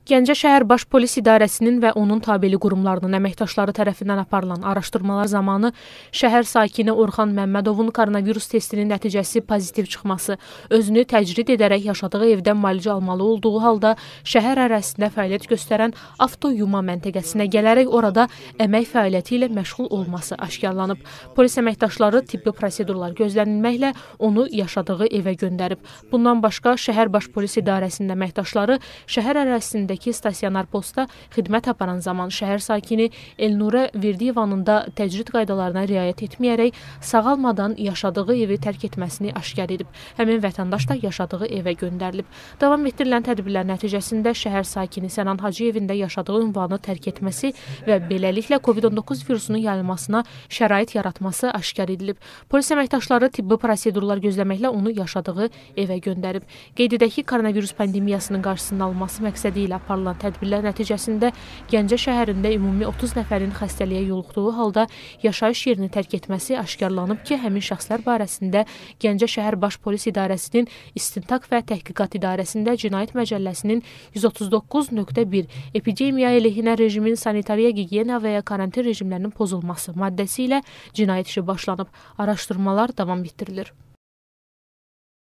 Gəncə şəhər Baş Polis İdarəsinin və onun tabeli qurumlarının əməkdaşları tərəfindən aparılan araşdırmalar zamanı şəhər sakini Orxan Məmmədovun koronavirus testinin nəticəsi pozitiv çıxması, özünü təcrid edərək yaşadığı evdən müalicə almalı olduğu halda şəhər ərazisində fəaliyyət göstərən avtoyuma məntəqəsinə gələrək orada əmək fəaliyyəti ilə məşğul olması aşkarlanıb. Polis əməkdaşları tibbi prosedurlar gözlənilməklə onu yaşadığı evə göndərib. Bundan başqa şəhər Baş Polis İdarəsinin əməkdaşları şəhər ərazisində stasionar postda xidmət aparan zaman şəhər sakini Elnurə Verdiyevanın da təcrid qaydalarına riayət etməyərək sağalmadan yaşadığı evi tərk etməsini aşkar edib. Həmin vətəndaş da yaşadığı evə göndərilib. Davam etdirilən tədbirlər nəticəsində şəhər sakini Sənan Hacıyevində yaşadığı ünvanı tərk etməsi və beləliklə COVID-19 virusunun yayılmasına şərait yaratması aşkar edilib. Polis əməkdaşları tibbi prosedurlar gözləməklə onu yaşadığı evə göndərib. Qeyd edək ki, koronavirus pandemiyasının qarşısının alınması məqsədi ilə aparılan tədbirlər nəticəsində Gəncə şəhərində ümumi 30 nəfərin xəstəliyə yoluxduğu halda yaşayış yerini tərk etməsi aşkarlanıb ki, həmin şəxslər barəsində Gəncə şəhər Baş Polis İdarəsinin İstintaq və Təhqiqat İdarəsində Cinayət Məcəlləsinin 139.1 epidemiya əleyhinə rejimin sanitariya, gigiyena və ya karantin rejimlərinin pozulması maddəsi ilə cinayət işi başlanıb. Araşdırmalar davam etdirilir.